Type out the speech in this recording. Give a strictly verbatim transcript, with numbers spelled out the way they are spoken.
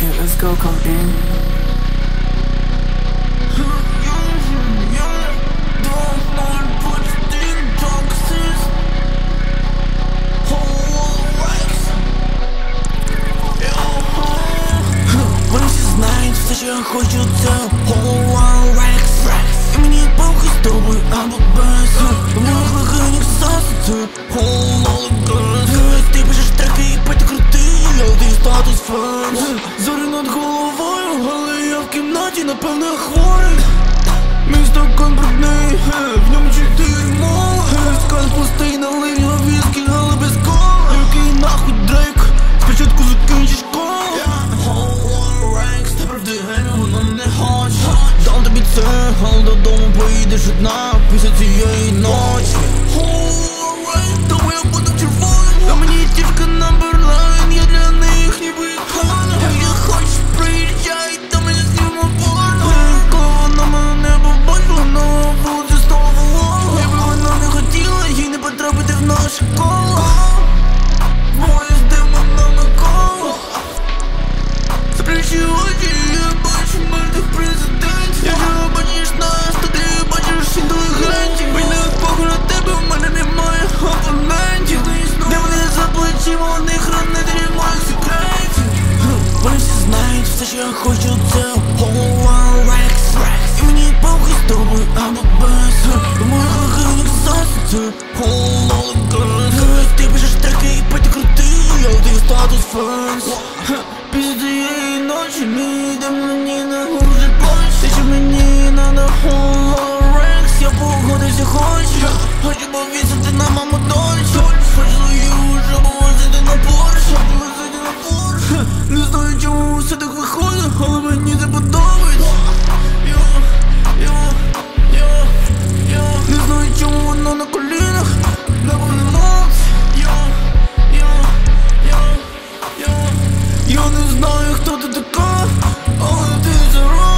Yeah, let's go, come in. Все, що я хочу, це Whole World Rex. І мені похуй з тобою або без. У моїх легенях засоби Whole World. Ти пишеш треки і п'ять крутий, я один статус фан. Зорі над головою, але я в кімнаті, напевно, хворий. Мій стакан брудний, в ньому чотири мови. Скан пустий, налив його віскі, але без кола. Який нахуй Дрейк, спочатку закінчиш школу. Дам тобі це, але додому поїдеш одна після цієї ночі. Тому я буду червоним, а мені тільки номерлайн, я для них ніби ікона. Я хочу приїжджай, та мене зніму порно. Коли вона мене не побачила, на вулиці стала волога. Якби вона не хотіла, їй не потрапити в наше коло. Моє з демонами коло. Заплющи очі, я бачу мертвих президентів. Якщо бачиш нас, то ти бачиш інтелігентів. Мені похуй на тебе, в мене немає опонентів. Де вони за плечима, у них хранителі моїх секретів. Вони всі знають, все, що я хочу, це Whole World Rex. І мені похуй з тобою або без. У моїх легенях засоби Whole World. Ти пишеш треки і п'ять крутий, я один статус фанс. Після цієї ночі ми йдемо мені на гуржі плач. Те, що мені надо Whole World Rex. Я погодився, хочу, хочу повісити на маму дольче. Хочу її, щоб возити на Порше. Возити на Порше. Не знаю, чому все так виходить, але мені це подобається. Йо, йо, йо, йо. Не знаю, чому воно на колінах, на вулиці. Йо, йо, йо, йо. Я не знаю, хто ти така, але ти це робиш.